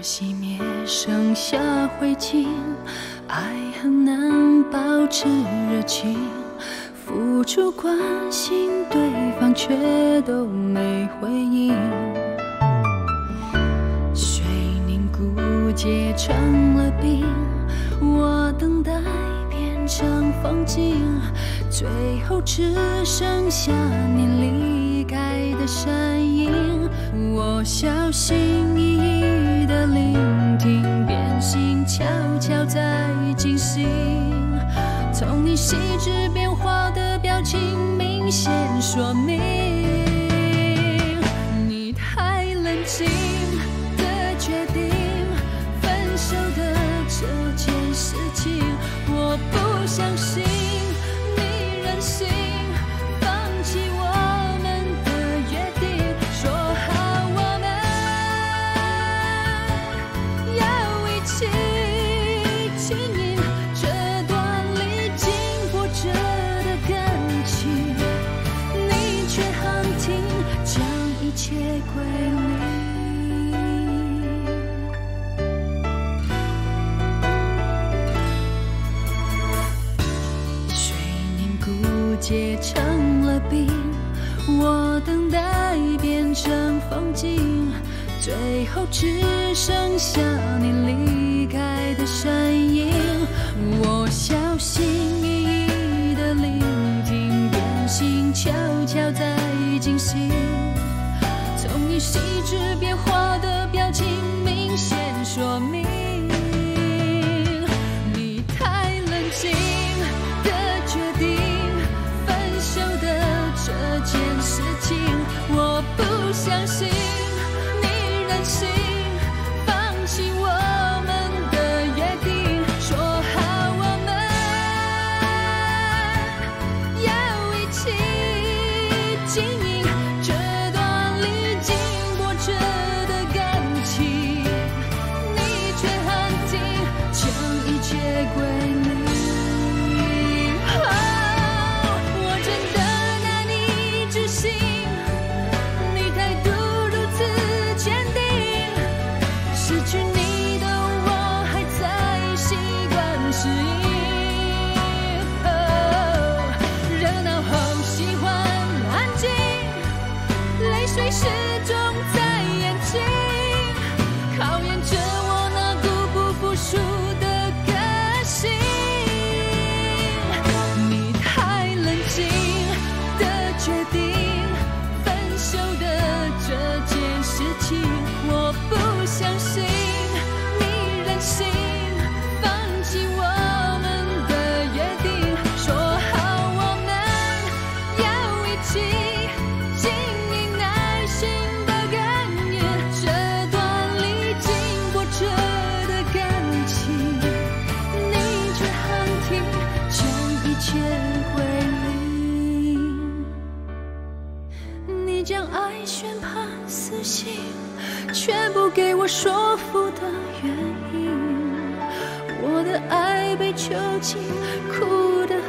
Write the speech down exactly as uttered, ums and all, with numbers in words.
熄灭，剩下灰烬，爱很难保持热情，付出关心，对方却都没回应。水凝固结成了冰，我等待变成风景，最后只剩下你离开的身影。我小心翼翼地聆听，变心悄悄在进行，从你细致变化的表情明显说明，你太冷静的决定分手的这件事情，我不相信你任性放弃我们的约定，说好我们要一起经营这段历经波折的感情，你却喊停，将一切归零。水凝固结成了冰，我等待变成风景，最后只剩下你离开的身影。我小心翼翼地聆听，变心悄悄在进行，从你细致变化的表情明显说明，你太冷静的决定分手的这件事情，我不相信你任性放弃我们的约定，说好我们要一起经营这段历经波折的感情，你却喊停，将一切归零。哦，我真的难以置信，你态度如此坚定，失去你的我还在习惯适应。哦，热闹后喜欢安静，泪水始终在眼睛，考验着我那固不服输的个性。你太冷静的决定分手的这件事情，我不相信你任性放弃我们的约定，说好我们要一起经营耐心的耕耘这段历经波折的感情，你却喊停，将一切归零。你将爱宣判死刑，却不给我说服的原因，我的爱被囚禁，哭得